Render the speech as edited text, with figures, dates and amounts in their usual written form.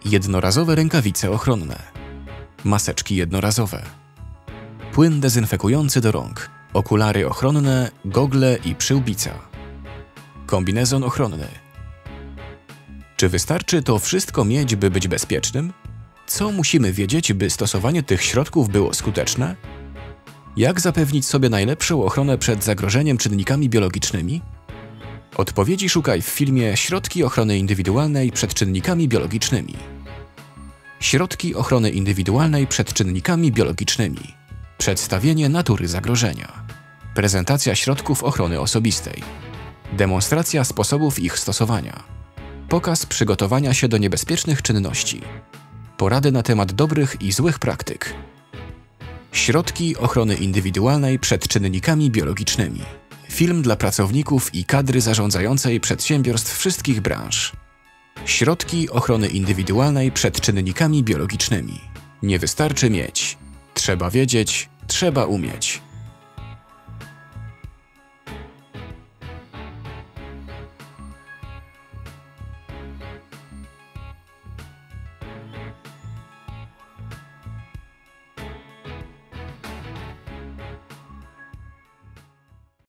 Jednorazowe rękawice ochronne. Maseczki jednorazowe. Płyn dezynfekujący do rąk. Okulary ochronne, gogle i przyłbica. Kombinezon ochronny. Czy wystarczy to wszystko mieć, by być bezpiecznym? Co musimy wiedzieć, by stosowanie tych środków było skuteczne? Jak zapewnić sobie najlepszą ochronę przed zagrożeniem czynnikami biologicznymi? Odpowiedzi szukaj w filmie Środki ochrony indywidualnej przed czynnikami biologicznymi. Środki ochrony indywidualnej przed czynnikami biologicznymi. Przedstawienie natury zagrożenia. Prezentacja środków ochrony osobistej. Demonstracja sposobów ich stosowania. Pokaz przygotowania się do niebezpiecznych czynności. Porady na temat dobrych i złych praktyk. Środki ochrony indywidualnej przed czynnikami biologicznymi. Film dla pracowników i kadry zarządzającej przedsiębiorstw wszystkich branż. Środki ochrony indywidualnej przed czynnikami biologicznymi. Nie wystarczy mieć. Trzeba wiedzieć, trzeba umieć.